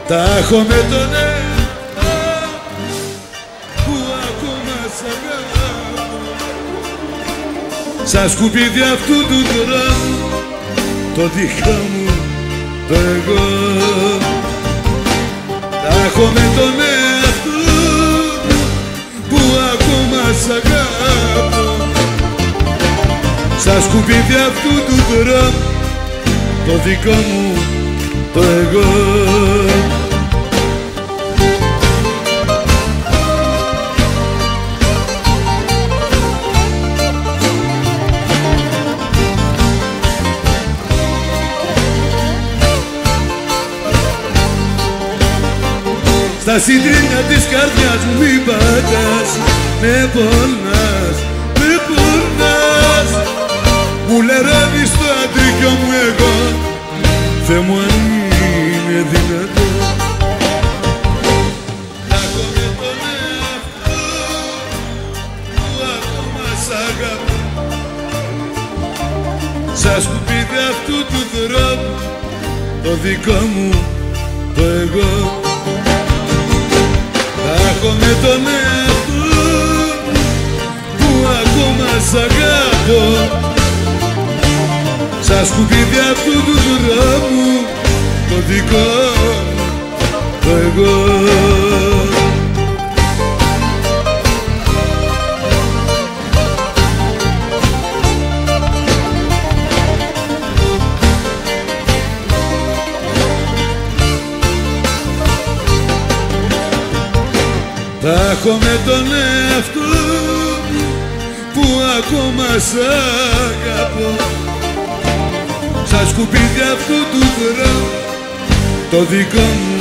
Τα έχω με τον εαυτό που ακόμα σ' αγαπώ. Σαν σκουπίδι αυτού του δρόμου το δικό μου το εγώ. Τα έχω με τον εαυτό που ακόμα σ' αγαπώ. Σαν σκουπίδι αυτού του δρόμου το δικό μου το εγώ. Στα συντρίμια της καρδιάς μου μη πατάς, με πονάς, με πονάς. Μου λερεύεις το αντρίκιο μου εγώ, Θεέ μου αν είναι δυνατό. Να έχω με τον εαυτό που ακόμα σ' αγαπώ. Σαν σκουπίδι αυτού του δρόμου το δικό μου το εγώ. Να έχω με τον εαυτό που ακόμα σ' αγαπώ. Σαν σκουπίδι αυτού του δρόμου το δικό το εγώ. Τα έχω με τον εαυτό που ακόμα σ' αγαπώ. Σαν σκουπίδι αυτού του δρόμου το δικό μου